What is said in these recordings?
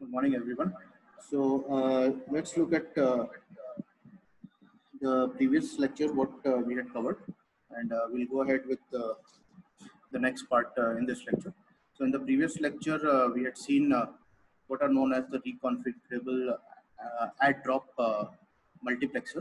Good morning, everyone. Let's look at the previous lecture, what we had covered, and we'll go ahead with the next part in this lecture. So in the previous lecture, we had seen what are known as the reconfigurable add-drop multiplexer.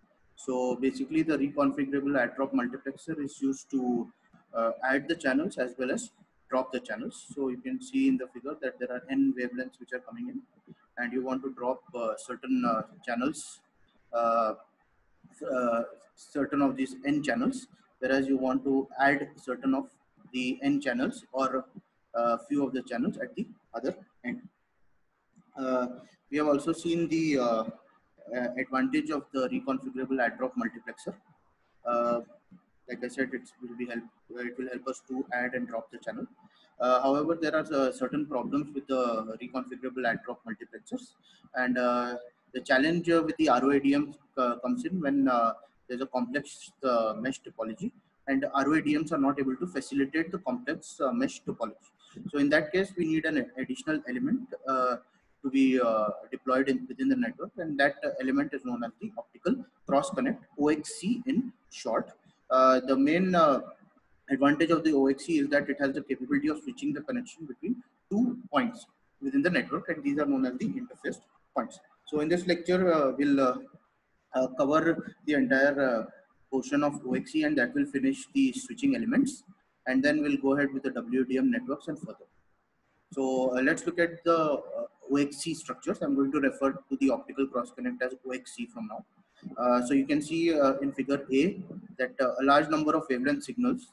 So basically, the reconfigurable add-drop multiplexer is used to add the channels as well as drop the channels. So you can see in the figure that there are n wavelengths which are coming in, and you want to drop certain channels, uh, uh, certain of these n channels, whereas you want to add certain of the n channels or few of the channels at the other end. Uh, we have also seen the advantage of the reconfigurable add-drop multiplexer. Uh, like I said, it will help us to add and drop the channel. However, there are certain problems with the reconfigurable add-drop multiplexers, and the challenge with the ROADM comes in when there's a complex mesh topology, and ROADMs are not able to facilitate the complex mesh topology. So in that case, we need an additional element to be deployed within the network, and that element is known as the optical cross connect, OXC in short. The main advantage of the OXC is that it has the capability of switching the connection between 2 points within the network, and these are known as the interface points. So in this lecture, we'll cover the entire portion of OXC, and that will finish the switching elements, and then we'll go ahead with the WDM networks and further. So let's look at the OXC structures. I'm going to refer to the optical cross connect as OXC from now. So you can see in figure A that a large number of wavelength signals,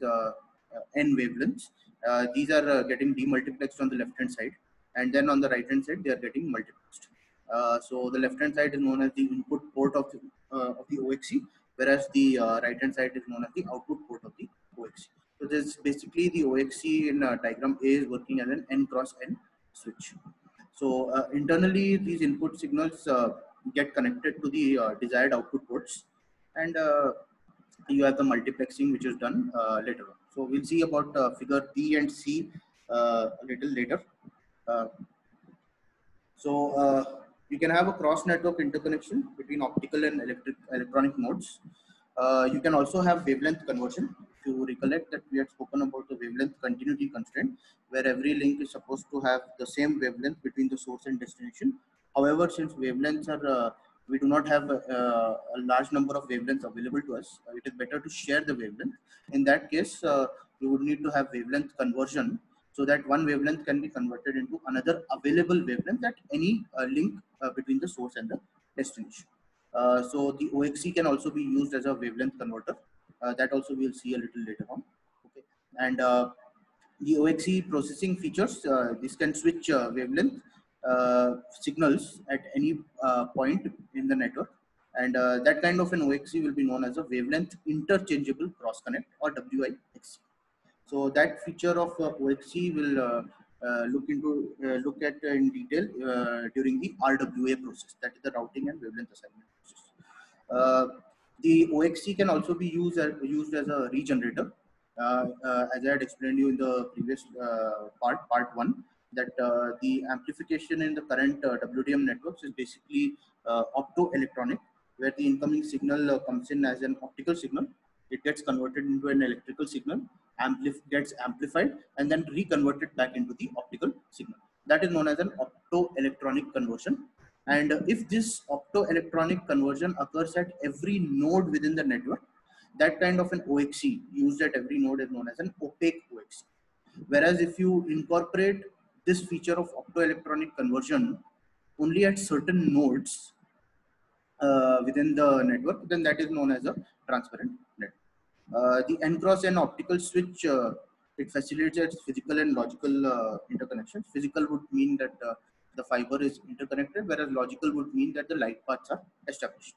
n wavelengths, these are getting demultiplexed on the left hand side, and then on the right hand side they are getting multiplexed. So the left hand side is known as the input port of the OXC, whereas the right hand side is known as the output port of the OXC. So this basically the OXC in diagram A is working as an n cross n switch. So internally, these input signals get connected to the desired output ports, and you have the multiplexing which is done later on. So we'll see about figure B and C a little later. You can have a cross network interconnection between optical and electronic nodes. You can also have wavelength conversion. If you recollect that we had spoken about the wavelength continuity constraint, where every link is supposed to have the same wavelength between the source and destination. However, since wavelengths are, we do not have a large number of wavelengths available to us, it is better to share the wavelength. In that case, you would need to have wavelength conversion, so that one wavelength can be converted into another available wavelength at any link between the source and the destination. So the OXC can also be used as a wavelength converter. That also we'll see a little later on. Okay, and the OXC processing features, this can switch wavelength signals at any point in the network, and that kind of an OXC will be known as a wavelength interchangeable cross connect, or WIXC. So that feature of OXC will look at in detail during the RWA process, that is the routing and wavelength assignment process. The OXC can also be used as a regenerator, as I had explained you in the previous part 1, that the amplification in the current WDM networks is basically optoelectronic, where the incoming signal comes in as an optical signal. It gets converted into an electrical signal, gets amplified, and then reconverted back into the optical signal. That is known as an optoelectronic conversion. And if this optoelectronic conversion occurs at every node within the network, that kind of an OXC used at every node is known as an opaque OXC. Whereas if you incorporate this feature of optoelectronic conversion only at certain nodes within the network, then that is known as a transparent network. The N cross N optical switch, it facilitates physical and logical interconnections. Physical would mean that the fiber is interconnected, whereas logical would mean that the light paths are established.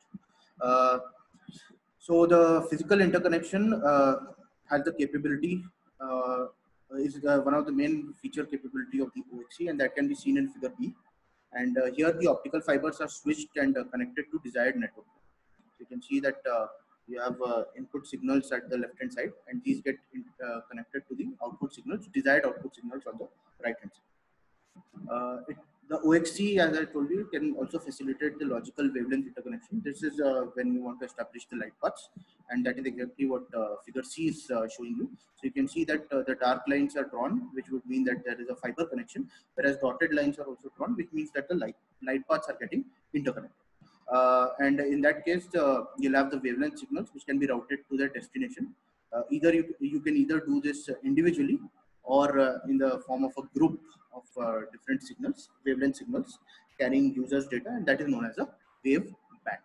So the physical interconnection has the capability, is one of the main feature capability of the OXC, and that can be seen in figure B. And here the optical fibers are switched and connected to desired network. So you can see that you have input signals at the left hand side, and these get connected to the output signals, desired output signals on the right hand side. The OXC, as I told you, can also facilitate the logical wavelength interconnection. This is when you want to establish the light paths, and that is exactly what figure C is showing you. So you can see that the dark lines are drawn, which would mean that there is a fiber connection, whereas dotted lines are also drawn, which means that the light paths are getting interconnected. And in that case, you'll have the wavelength signals which can be routed to their destination. Either you can either do this individually or in the form of a group of different signals, wavelength signals carrying users data, and that is known as a wave band.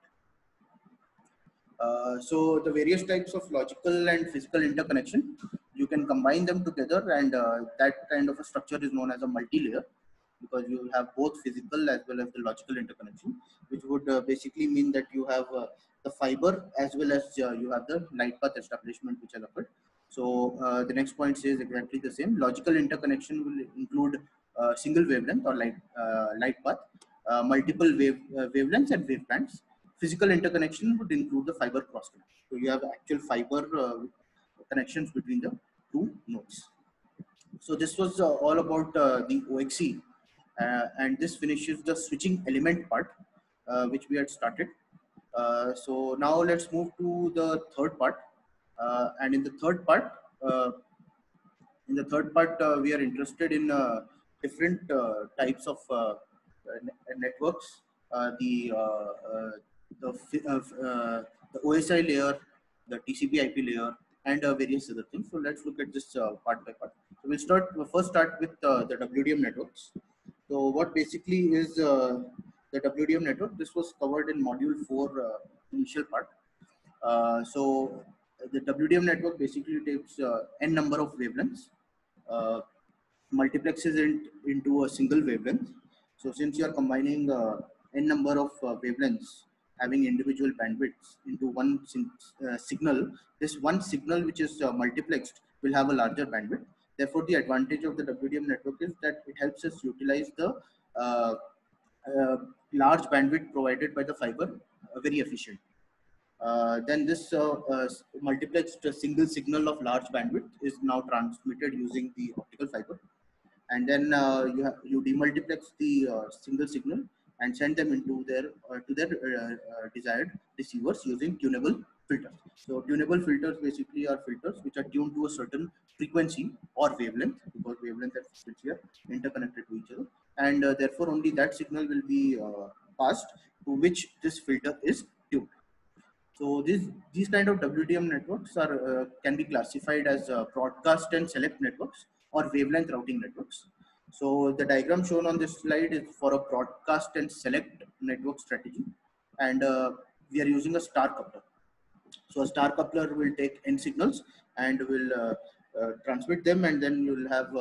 So the various types of logical and physical interconnection, you can combine them together, and that kind of a structure is known as a multi-layer, because you will have both physical as well as the logical interconnection, which would basically mean that you have the fiber as well as you have the light path establishment which has occurred. So the next point says exactly the same. Logical interconnection will include single wavelength or light path, multiple wavelengths and wave bands. Physical interconnection would include the fiber cross connection. So you have actual fiber connections between the two nodes. So this was all about the OXC, and this finishes the switching element part, which we had started. So now let's move to the third part, and in the third part, we are interested in different types of networks, the the OSI layer, the TCP/IP layer, and various other things. So let's look at this part by part. So we'll first start with the WDM networks. So what basically is the WDM network? This was covered in module 4 initial part. So the WDM network basically takes n number of wavelengths, uh, multiplexes it into a single wavelength. So since you are combining n number of wavelengths having individual bandwidths into one signal, this one signal which is multiplexed will have a larger bandwidth. Therefore, the advantage of the WDM network is that it helps us utilize the uh, uh, large bandwidth provided by the fiber very efficiently. Then this multiplexed single signal of large bandwidth is now transmitted using the optical fiber, and then you demultiplex the single signal and send them into their to their desired receivers using tunable filters. So tunable filters basically are filters which are tuned to a certain frequency or wavelength, because wavelength and frequency are interconnected to each other, and therefore only that signal will be passed to which this filter is tuned. So these kind of WDM networks are can be classified as broadcast and select networks or wavelength routing networks. So the diagram shown on this slide is for a broadcast and select network strategy, and we are using a star coupler. So a star coupler will take n signals and will transmit them, and then you will have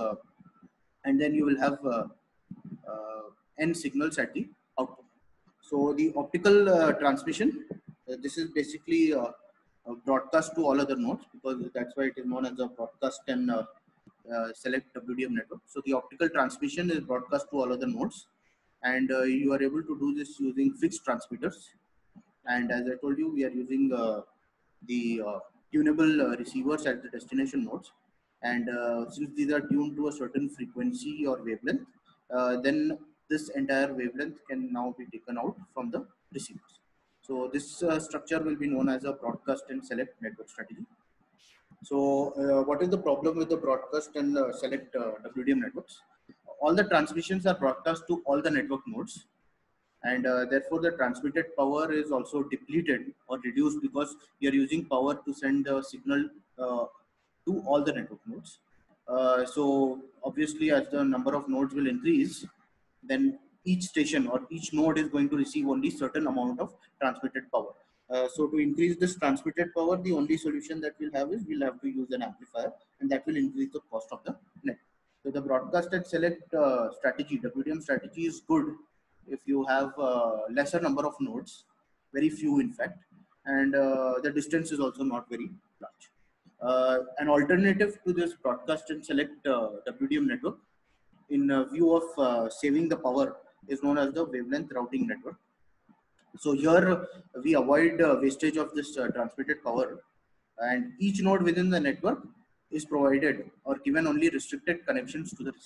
n signals at the output. So the optical transmission, this is basically a broadcast to all other nodes, because that's why it is known as a broadcast and select WDM network. So the optical transmission is broadcast to all other nodes, and you are able to do this using fixed transmitters. And as I told you, we are using the tunable receivers at the destination nodes. And since these are tuned to a certain frequency or wavelength, then this entire wavelength can now be taken out from the receivers. So this structure will be known as a broadcast and select network strategy. So what is the problem with the broadcast and select WDM networks? All the transmissions are broadcast to all the network nodes, and therefore the transmitted power is also depleted or reduced, because you're using power to send the signal to all the network nodes. So obviously, as the number of nodes will increase, then each station or each node is going to receive only certain amount of transmitted power. So to increase this transmitted power, the only solution that we'll have is we'll have to use an amplifier, and that will increase the cost of the net. So the broadcast and select strategy, WDM strategy, is good if you have lesser number of nodes, very few in fact, and the distance is also not very large. An alternative to this broadcast and select WDM network, in view of saving the power, is known as the wavelength routing network. So here we avoid wastage of this transmitted power, and each node within the network is provided or given only restricted connections to the receiver.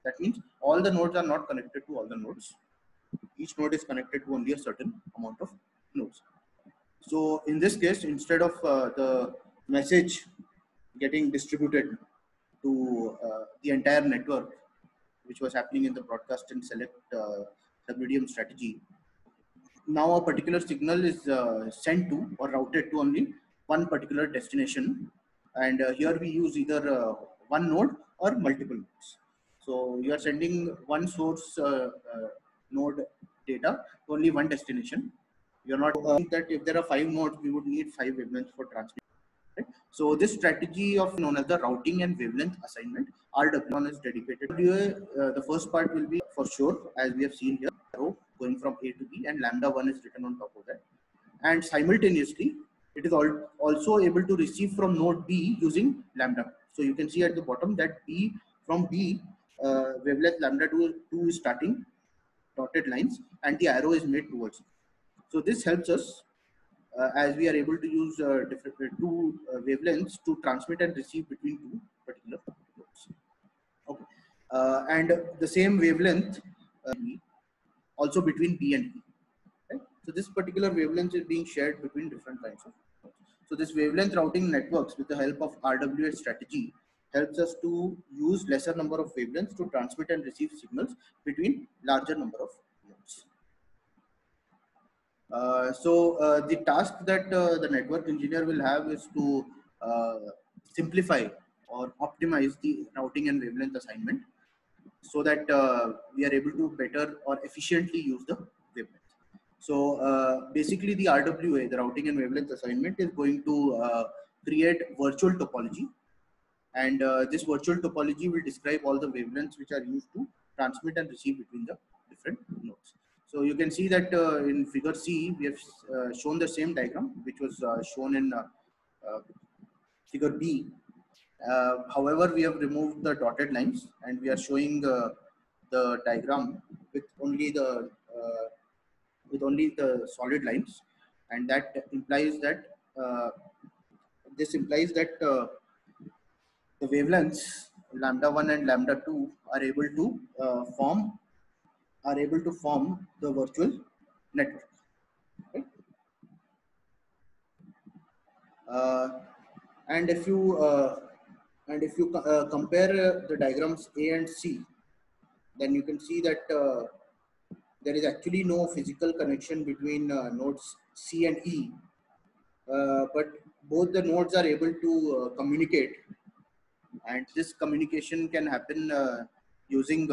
That means all the nodes are not connected to all the nodes. Each node is connected to only a certain amount of nodes. So in this case, instead of the message getting distributed to the entire network, which was happening in the broadcast and select submedium strategy, now a particular signal is sent to or routed to only one particular destination. And here we use either one node or multiple nodes. So you are sending one source node data to only one destination. You're not that if there are 5 nodes, we would need 5 wavelengths for transmission. Right? So this strategy of known as the routing and wavelength assignment, RW1 is dedicated. The first part will be for sure, as we have seen here, arrow going from A to B, and lambda 1 is written on top of that. And simultaneously, it is also able to receive from node B using lambda. So you can see at the bottom that B from B, wavelength lambda 2 is starting dotted lines, and the arrow is made towards it. So this helps us as we are able to use two wavelengths to transmit and receive between two particular nodes. Okay, and the same wavelength also between B and E. Right? So this particular wavelength is being shared between different kinds of nodes. So this wavelength routing networks, with the help of RWA strategy, helps us to use lesser number of wavelengths to transmit and receive signals between larger number of nodes. The task that the network engineer will have is to simplify or optimize the routing and wavelength assignment so that we are able to better or efficiently use the wavelength. So basically the RWA, the routing and wavelength assignment, is going to create virtual topology, and this virtual topology will describe all the wavelengths which are used to transmit and receive between the different nodes. So you can see that in figure C, we have shown the same diagram, which was shown in figure B. However, we have removed the dotted lines, and we are showing the diagram with only the solid lines, and that implies that the wavelengths lambda 1 and lambda 2 are able to form the virtual network. Right? And if you compare the diagrams A and C, then you can see that there is actually no physical connection between nodes C and E, but both the nodes are able to communicate, and this communication can happen using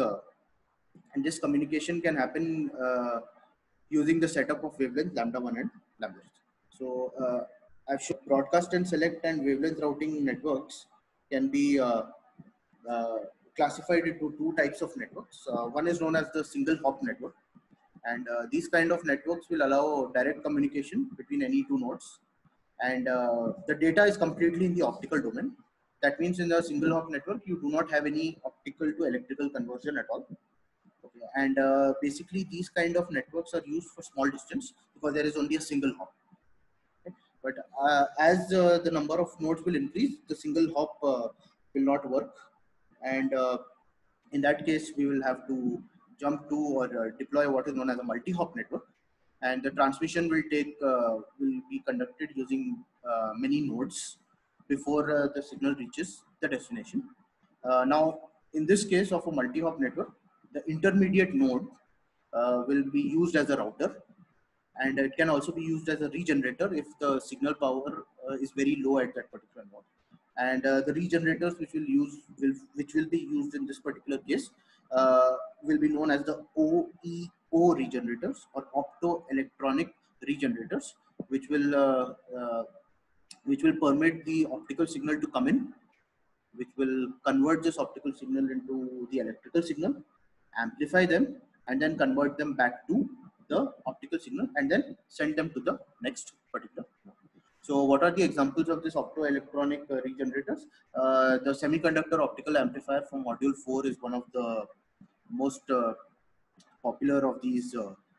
using the setup of wavelength lambda 1 and lambda 2. So I've shown broadcast and select and wavelength routing networks can be classified into two types of networks. One is known as the single hop network, and these kind of networks will allow direct communication between any two nodes, and the data is completely in the optical domain. That means in the single hop network, you do not have any optical to electrical conversion at all. Okay. And basically these kind of networks are used for small distance because there is only a single hop. Okay. But as the number of nodes will increase, the single hop will not work, and in that case we will have to jump to or deploy what is known as a multi-hop network, and the transmission will be conducted using many nodes before the signal reaches the destination. Now in this case of a multi-hop network, the intermediate node will be used as a router, and it can also be used as a regenerator if the signal power is very low at that particular node. And the regenerators which will be used in this particular case will be known as the OEO regenerators, or optoelectronic regenerators, which will permit the optical signal to come in, which will convert this optical signal into the electrical signal, amplify them, and then convert them back to the optical signal, and then send them to the next particular node. So what are the examples of this optoelectronic regenerators? The semiconductor optical amplifier from module 4 is one of the most popular of these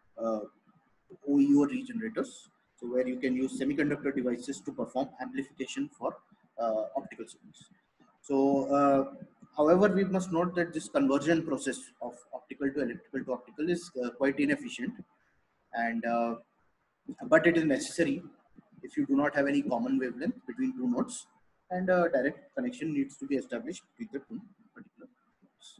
OEO regenerators. So where you can use semiconductor devices to perform amplification for optical signals. So However, we must note that this conversion process of optical to electrical to optical is quite inefficient, and but it is necessary if you do not have any common wavelength between two nodes, and a direct connection needs to be established between the two particular nodes.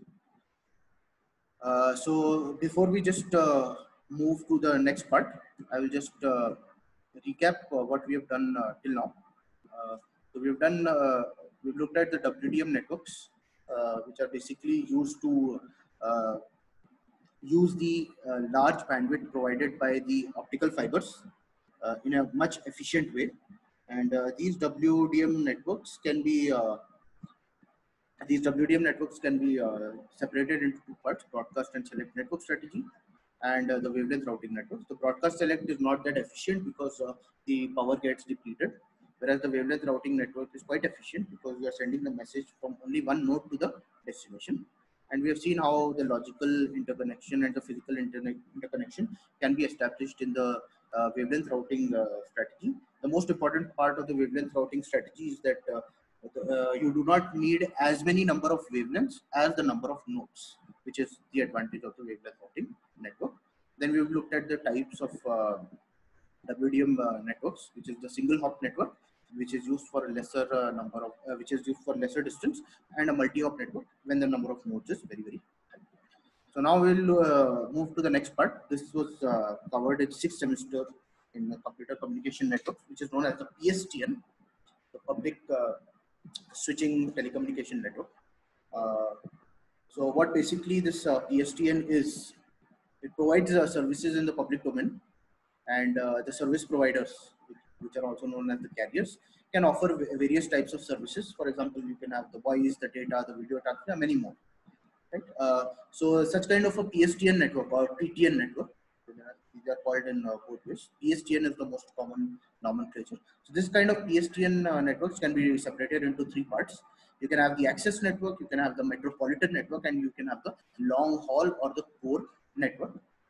So before we just move to the next part, I will just recap what we have done till now. So we've looked at the WDM networks, which are basically used to uh, use the large bandwidth provided by the optical fibers in a much efficient way. And these WDM networks can be separated into two parts: broadcast and select network strategy, and the wavelength routing networks. The broadcast select is not that efficient because the power gets depleted, whereas the wavelength routing network is quite efficient because we are sending the message from only one node to the destination. And we have seen how the logical interconnection and the physical interconnection can be established in the wavelength routing strategy. The most important part of the wavelength routing strategy is that you do not need as many number of wavelengths as the number of nodes, which is the advantage of the wavelength routing network. Then we've looked at the types of WDM networks, which is the single hop network, which is used for a lesser which is used for lesser distance, and a multi-hop network when the number of nodes is very, very high. So now we'll move to the next part. This was covered in 6th semester in the computer communication network, which is known as the PSTN, the public switching telecommunication network. Uh, so what basically this PSTN is, it provides services in the public domain, and the service providers, which are also known as the carriers, can offer various types of services. For example, you can have the voice, the data, the video transfer, and many more. Right? So such kind of a PSTN network or PTN network, these are called in both ways. PSTN is the most common nomenclature. So this kind of PSTN networks can be separated into three parts. You can have the access network, you can have the metropolitan network, and you can have the long haul or the core network.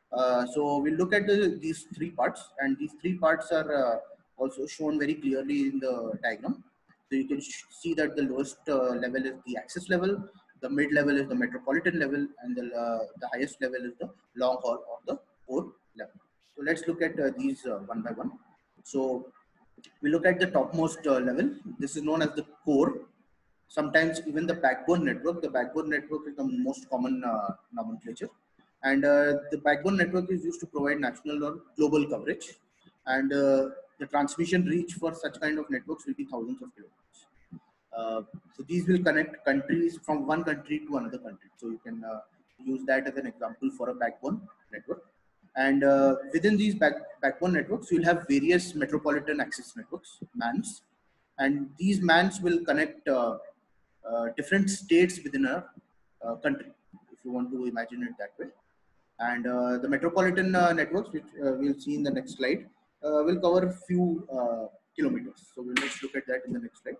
So we'll look at these three parts, and these three parts are also shown very clearly in the diagram. So you can see that the lowest level is the access level, the mid level is the metropolitan level, and the highest level is the long haul or the core level. So let's look at these one by one. So we look at the topmost level. This is known as the core. Sometimes even the backbone network. The backbone network is the most common nomenclature. And the backbone network is used to provide national or global coverage. And the transmission reach for such kind of networks will be thousands of kilometers. So these will connect countries from one country to another country. So you can use that as an example for a backbone network. And within these backbone networks, you'll have various metropolitan access networks, MANs, and these MANs will connect different states within a country, if you want to imagine it that way. And the metropolitan networks, which we'll see in the next slide, will cover a few kilometers. So let's look at that in the next slide.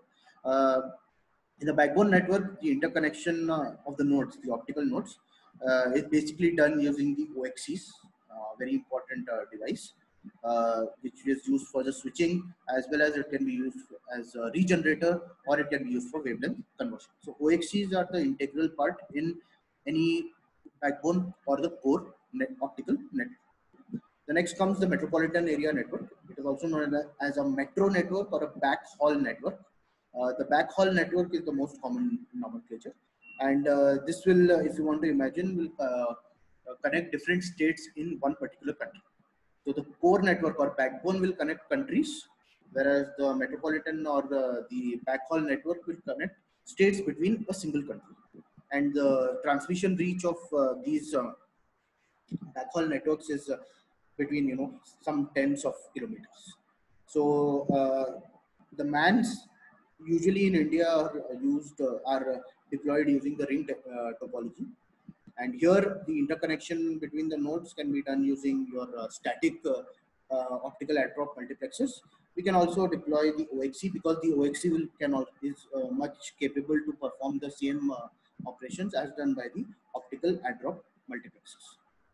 In the backbone network, the interconnection of the nodes, the optical nodes, is basically done using the OXCs, very important device, which is used for the switching, as well as it can be used as a regenerator, or it can be used for wavelength conversion. So OXCs are the integral part in any backbone or the core optical network. The next comes the metropolitan area network. It is also known as a metro network or a backhaul network. The backhaul network is the most common nomenclature, and this will, if you want to imagine, will connect different states in one particular country. So the core network or backbone will connect countries, whereas the metropolitan or the backhaul network will connect states between a single country. And the transmission reach of these backhaul networks is between some tens of kilometers. So the MANs usually in India are deployed using the ring topology, and here the interconnection between the nodes can be done using your static optical add-drop multiplexers. We can also deploy the OXC because the OXC is much capable to perform the same operations as done by the optical add-drop multiplexers.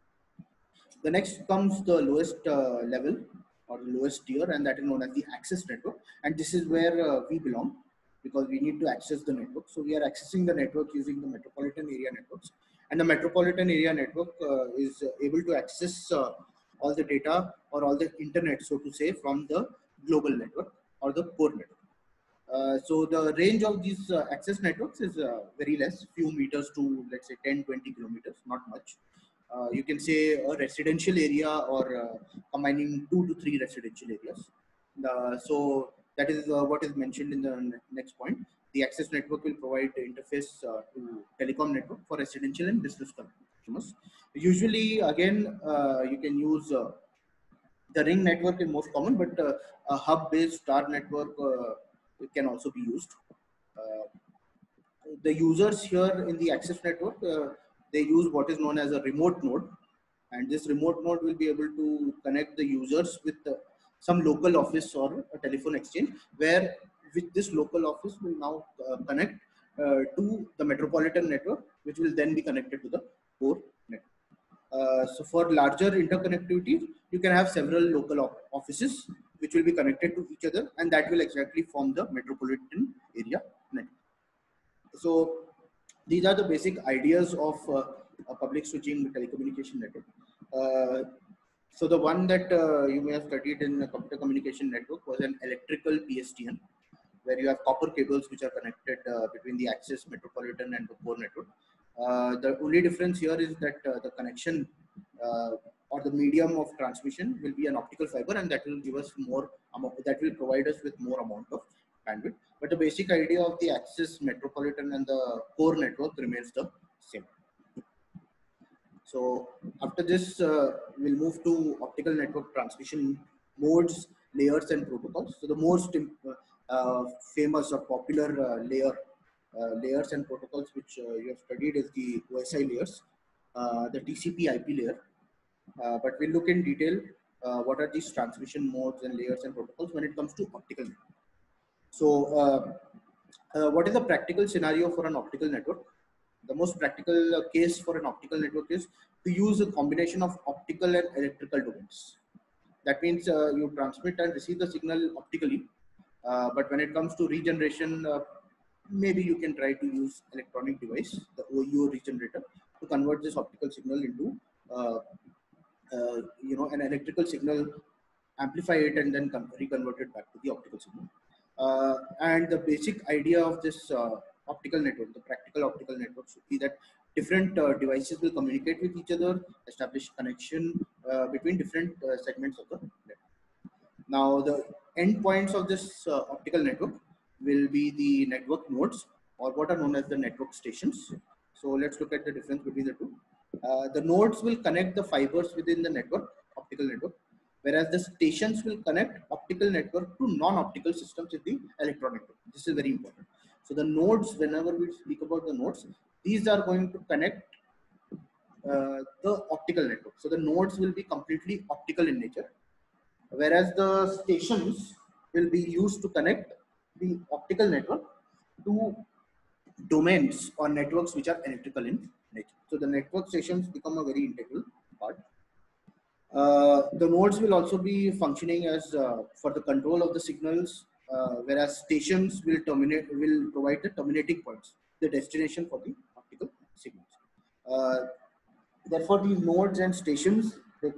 The next comes the lowest level or the lowest tier, and that is known as the access network. And this is where we belong. because we need to access the network. So we are accessing the network using the metropolitan area networks, and the metropolitan area network is able to access all the data or all the internet, so to say, from the global network or the core network. So the range of these access networks is very less, few meters to, let's say, 10-20 kilometers, not much. You can say a residential area, or combining 2 to 3 residential areas. So that is what is mentioned in the next point. The access network will provide the interface to telecom network for residential and business customers. Usually, again, you can use the ring network is most common, but a hub-based star network can also be used. Uh, the users here in the access network, they use what is known as a remote node, and this remote node will be able to connect the users with some local office or a telephone exchange, where with this local office will now connect to the metropolitan network, which will then be connected to the core network. So for larger interconnectivity, you can have several local offices which will be connected to each other, and that will exactly form the metropolitan area network. So these are the basic ideas of a public switching telecommunication network. Uh, so the one that you may have studied in the computer communication network was an electrical PSTN, where you have copper cables which are connected between the access, metropolitan, and the core network. The only difference here is that the connection uh, or the medium of transmission will be an optical fiber, and that will give us more amount, that will provide us with more amount of bandwidth. But the basic idea of the access, metropolitan, and the core network remains the same. So after this, we'll move to optical network transmission modes, layers, and protocols. So the most famous or popular layers and protocols which you have studied is the OSI layers, the TCP/IP layer. But we'll look in detail what are these transmission modes and layers and protocols when it comes to optical network. So what is the practical scenario for an optical network? The most practical case for an optical network is to use a combination of optical and electrical domains. That means you transmit and receive the signal optically, but when it comes to regeneration, maybe you can try to use electronic device, the OEO regenerator, to convert this optical signal into uh, an electrical signal, amplify it, and then reconvert it back to the optical signal. And the basic idea of this optical network, the practical optical network, should be that different devices will communicate with each other, establish connection between different segments of the network. Now, the endpoints of this optical network will be the network nodes, or what are known as the network stations. So let's look at the difference between the two. The nodes will connect the fibers within the network, optical network, whereas the stations will connect optical network to non-optical systems in the electronic network. This is very important. So the nodes, whenever we speak about the nodes, these are going to connect the optical network. So the nodes will be completely optical in nature, whereas the stations will be used to connect the optical network to domains or networks which are electrical in nature. So the network stations become a very integral part. The nodes will also be functioning as for the control of the signals, whereas stations will provide the terminating points, the destination for the optical signals. Uh, Therefore, these nodes and stations,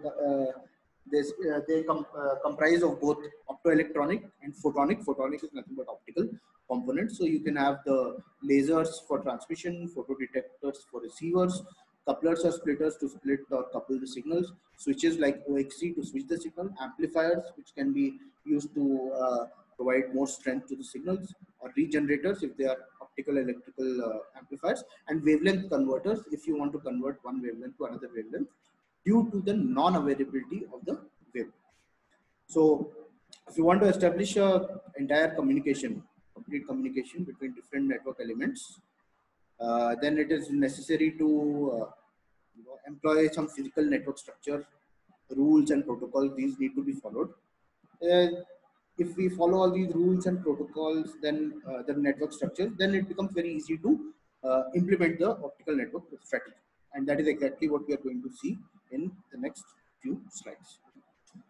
they comprise of both optoelectronic and photonic. Photonic is nothing but optical components. So you can have the lasers for transmission, photodetectors for receivers, couplers or splitters to split or couple the signals, switches like OXC to switch the signal, amplifiers which can be used to provide more strength to the signals, or regenerators if they are optical electrical amplifiers, and wavelength converters if you want to convert one wavelength to another wavelength due to the non-availability of the wavelength. So if you want to establish a entire communication, complete communication between different network elements, then it is necessary to employ some physical network structure, rules and protocols. These need to be followed. If we follow all these rules and protocols, then the network structure, then it becomes very easy to implement the optical network strategy. And that is exactly what we are going to see in the next few slides.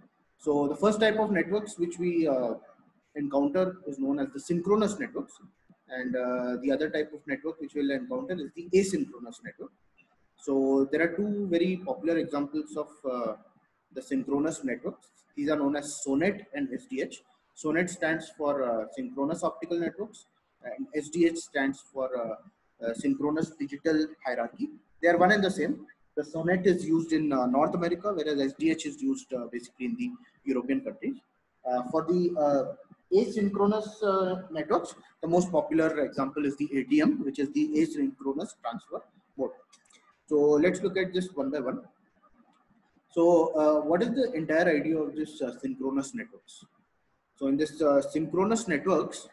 So the first type of networks which we encounter is known as the synchronous networks. And the other type of network which we'll encounter is the asynchronous network. So there are two very popular examples of the synchronous networks. These are known as SONET and SDH. SONET stands for synchronous optical networks, and SDH stands for synchronous digital hierarchy. They are one and the same. The SONET is used in North America, whereas SDH is used basically in the European countries. For the asynchronous networks, the most popular example is the ATM, which is the asynchronous transfer mode. So let's look at this one by one. So what is the entire idea of this synchronous networks? So in this synchronous networks,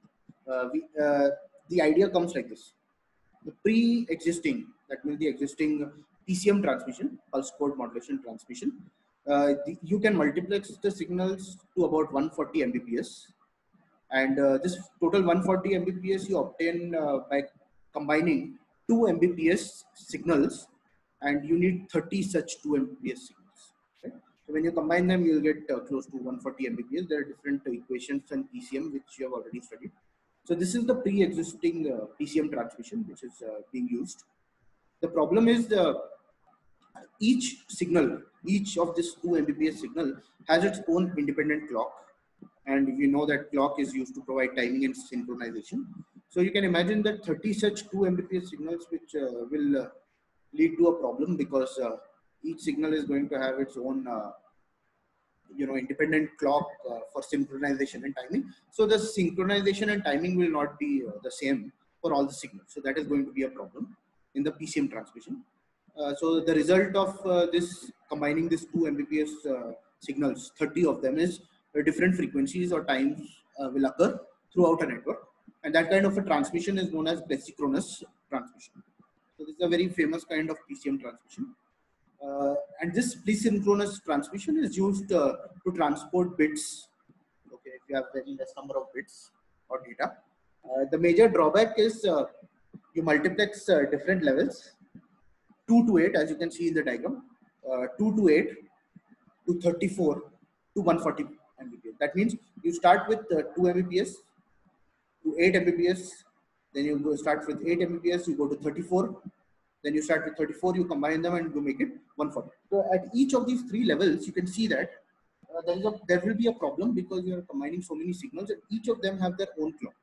the idea comes like this. The pre-existing, that means the existing PCM transmission, pulse code modulation transmission, you can multiplex the signals to about 140 Mbps. And this total 140 Mbps you obtain by combining 2 Mbps signals, and you need 30 such 2 Mbps signals. Right? So when you combine them, you'll get close to 140 Mbps. There are different equations and PCM which you have already studied. So this is the pre-existing PCM transmission which is being used. The problem is each signal, each of this 2 Mbps signal has its own independent clock. And we know that clock is used to provide timing and synchronization. So you can imagine that 30 such 2 Mbps signals which will lead to a problem, because each signal is going to have its own independent clock for synchronization and timing. So the synchronization and timing will not be the same for all the signals. So that is going to be a problem in the PCM transmission. So the result of this combining these 2 Mbps signals, 30 of them, is different frequencies or times will occur throughout a network. And that kind of a transmission is known as asynchronous transmission. So this is a very famous kind of PCM transmission. And this asynchronous transmission is used to transport bits. Okay, if you have very less number of bits or data. The major drawback is you multiplex different levels, 2 to 8, as you can see in the diagram, 2 to 8 to 34 to 140 Mbps. That means you start with 2 Mbps to 8 Mbps, then you go start with 8 Mbps, you go to 34, then you start with 34, you combine them and you make it 140. So at each of these 3 levels, you can see that there will be a problem, because you are combining so many signals and each of them have their own clock.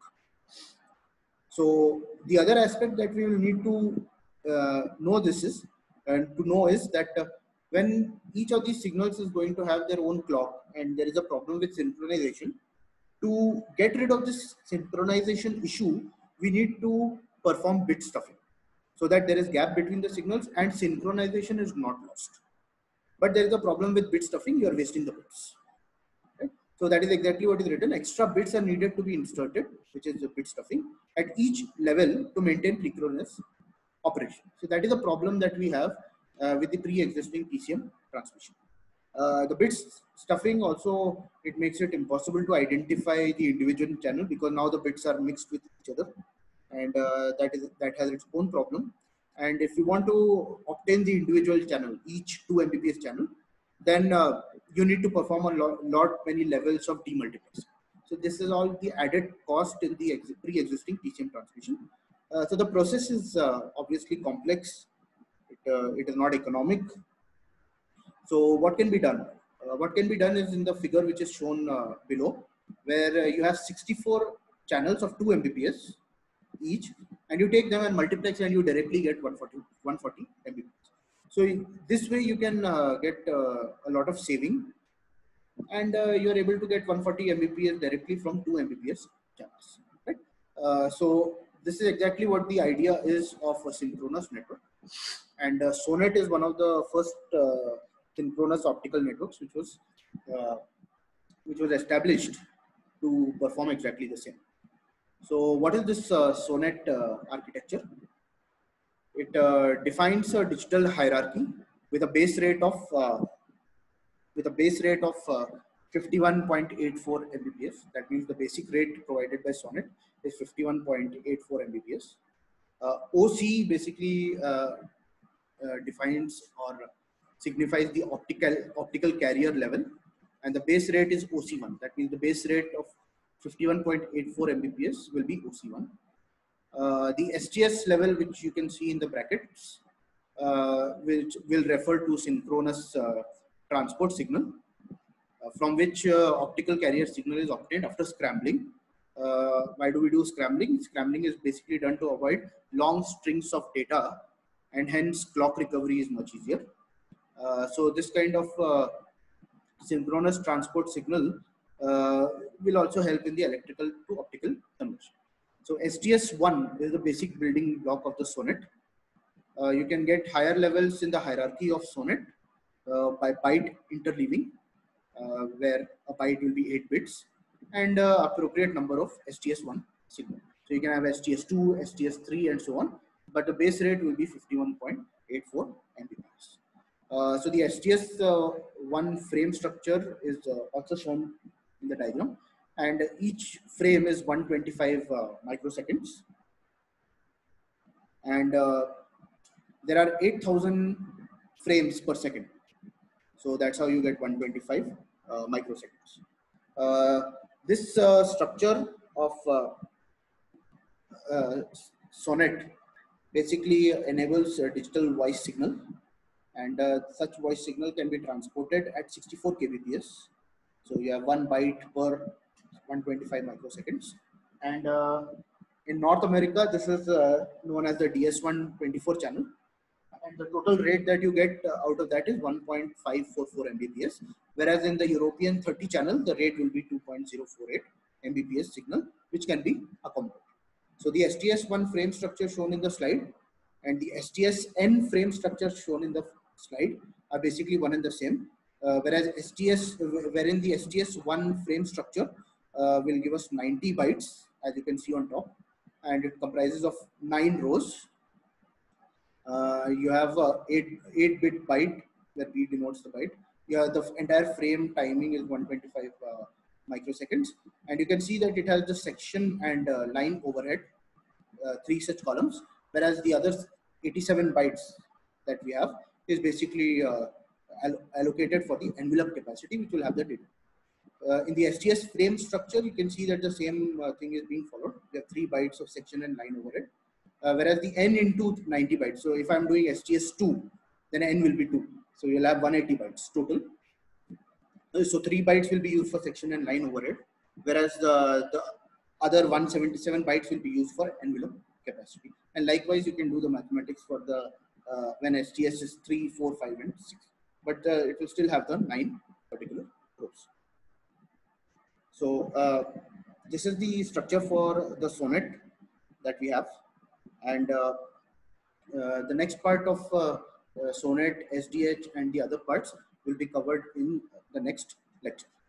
So the other aspect that we will need to know is that when each of these signals is going to have their own clock and there is a problem with synchronization, to get rid of this synchronization issue, we need to perform bit stuffing, so that there is gap between the signals and synchronization is not lost. But there is a problem with bit stuffing, you are wasting the bits. Right? So that is exactly what is written. Extra bits are needed to be inserted, which is the bit stuffing, at each level to maintain synchronous operation. So that is a problem that we have with the pre-existing PCM transmission. The bits stuffing also, it makes it impossible to identify the individual channel, because now the bits are mixed with each other, and that has its own problem. And if you want to obtain the individual channel, each 2 Mbps channel, then you need to perform a lot many levels of demultiplexing. So this is all the added cost in the pre-existing PCM transmission. So the process is obviously complex. It is not economic. So what can be done? What can be done is in the figure which is shown below, where you have 64 channels of 2 Mbps each, and you take them and multiplex and you directly get 140 Mbps. So this way you can get a lot of saving, and you are able to get 140 Mbps directly from 2 Mbps channels. Right? So this is exactly what the idea is of a synchronous network. And SONET is one of the first synchronous optical networks which was established to perform exactly the same. So what is this SONET architecture? It defines a digital hierarchy with a base rate of 51.84 Mbps. That means the basic rate provided by SONET is 51.84 Mbps. OC basically defines or signifies the optical carrier level, and the base rate is OC1. That means the base rate of 51.84 Mbps will be OC1. The STS level, which you can see in the brackets, which will refer to synchronous transport signal, from which optical carrier signal is obtained after scrambling. Why do we do scrambling? Scrambling is basically done to avoid long strings of data, and hence clock recovery is much easier. So this kind of synchronous transport signal will also help in the electrical to optical conversion. So STS1 is the basic building block of the SONET. You can get higher levels in the hierarchy of SONET by byte interleaving, where a byte will be 8 bits, and appropriate number of STS1 signal. So you can have STS2, STS3, and so on, but the base rate will be 51.84 Mbps. So the STS1 frame structure is also shown in the diagram, and each frame is 125 microseconds, and there are 8,000 frames per second. So that's how you get 125 microseconds. This structure of SONET basically enables a digital voice signal, and such voice signal can be transported at 64 kbps. So you have 1 byte per 125 microseconds. And in North America, this is known as the DS1 24 channel. And the total rate that you get out of that is 1.544 Mbps. Whereas in the European 30 channel, the rate will be 2.048 Mbps signal, which can be accommodated. So the STS1 frame structure shown in the slide and the STSN frame structure shown in the slide are basically one and the same. Whereas wherein the STS1 frame structure will give us 90 bytes, as you can see on top, and it comprises of 9 rows. You have 8-bit byte, where B denotes the byte. The entire frame timing is 125 microseconds, and you can see that it has the section and line overhead, 3 such columns, whereas the other 87 bytes that we have is basically allocated for the envelope capacity, which will have the data. In the STS frame structure, you can see that the same thing is being followed. We have 3 bytes of section and line overhead, whereas the N into 90 bytes. So if I'm doing STS2, then N will be 2. So you'll have 180 bytes total. So 3 bytes will be used for section and line overhead, whereas the other 177 bytes will be used for envelope capacity. And likewise, you can do the mathematics for the when STS is 3, 4, 5, and 6. But it will still have the 9 particular rows. So this is the structure for the SONET that we have. And the next part of SONET, SDH, and the other parts will be covered in the next lecture.